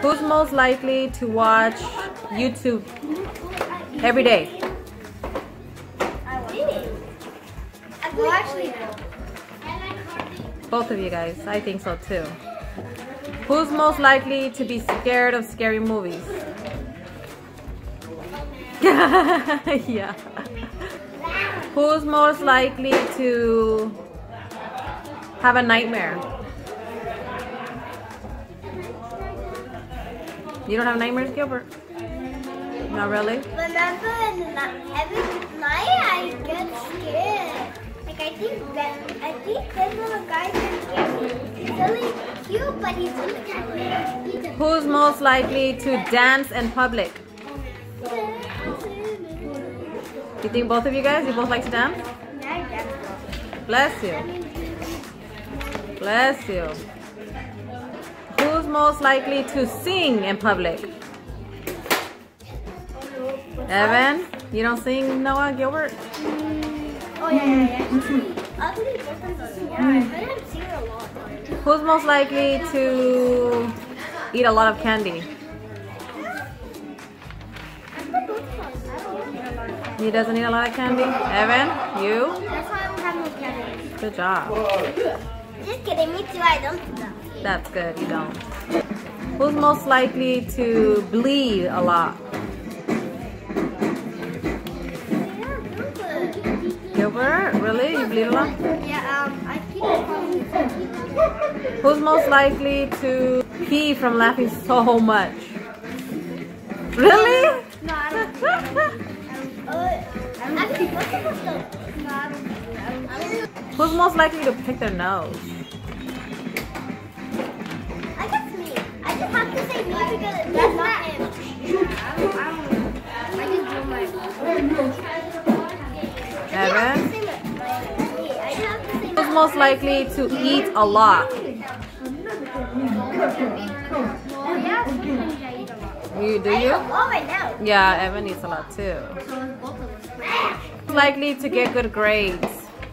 Who's most likely to watch YouTube every day? Both of you guys. I think so too. Who's most likely to be scared of scary movies? Yeah. Who's most likely to have a nightmare? You don't have nightmares, Gilbert? Not really? Remember, every night I get scared. Like I think this little guy can scare me. He's really cute, but he's really cute. Who's most likely to dance in public? You think both of you guys? You both like to dance? Bless you. Bless you. Who's most likely to sing in public? Evan? You don't sing, Noah? Gilbert? Oh yeah. I didn't sing a lot. Who's most likely to eat a lot of candy? He doesn't eat a lot of candy? Evan? You? That's why I don't have no candy. Good job. Just kidding, me too, I don't do that. That's good, you don't. Who's most likely to bleed a lot? Gilbert? Really? You bleed a lot? Yeah, I keep calling. Who's most likely to pee from laughing so much? Really? No, I don't. Actually, most of us don't. No, I don't. Who's most likely to pick their nose? I guess me. I just have to say me because that's not him. I just do my. Evan? Who's most likely to eat a lot? You do you? Oh, right now. Yeah, Evan eats a lot too. Who's likely to get good grades?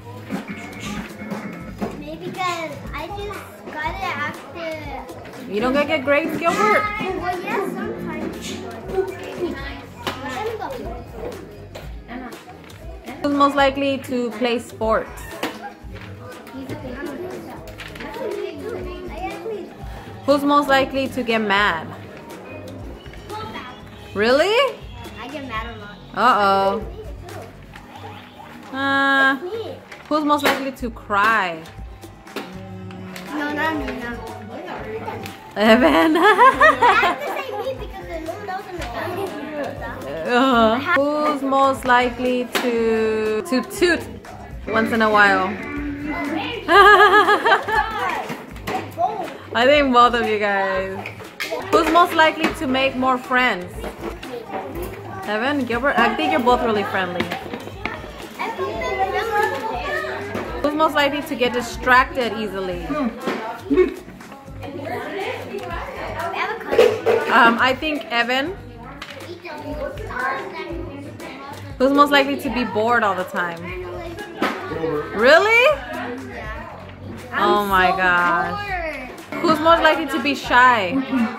Maybe because I just got it after. You don't get good grades, Gilbert? Well, yes, sometimes. Who's most likely to play sports? Who's most likely to get mad? Really? I get mad a lot. Who's most likely to cry? No, not me, no. Evan. I have to say me because there's no one else in the family. Who's most likely to toot once in a while? I think both of you guys. Who's most likely to make more friends? Evan, Gilbert? I think you're both really friendly. Who's most likely to get distracted easily? I think Evan. Who's most likely to be bored all the time? Really? Oh my gosh. Who's most likely to be shy?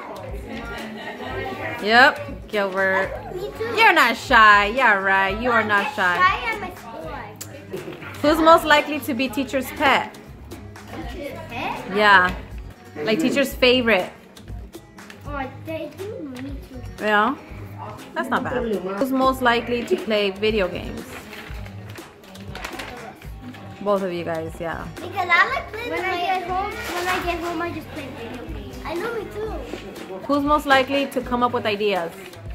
Yep, Gilbert. You're not shy. Yeah, right. You are not shy. Who's most likely to be teacher's pet? Yeah. Like teacher's favorite. Yeah. That's not bad. Who's most likely to play video games? Both of you guys, yeah. Because I like playing when I get home, I just play video games. I know, me too. Who's most likely to come up with ideas?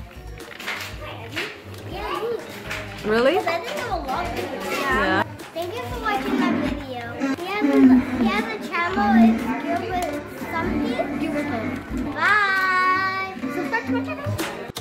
Yeah, me. Really? I think I have a lot of videos. Yeah. Thank you for watching my video. He has a channel, it's Gilbert something. Bye. Subscribe to my channel.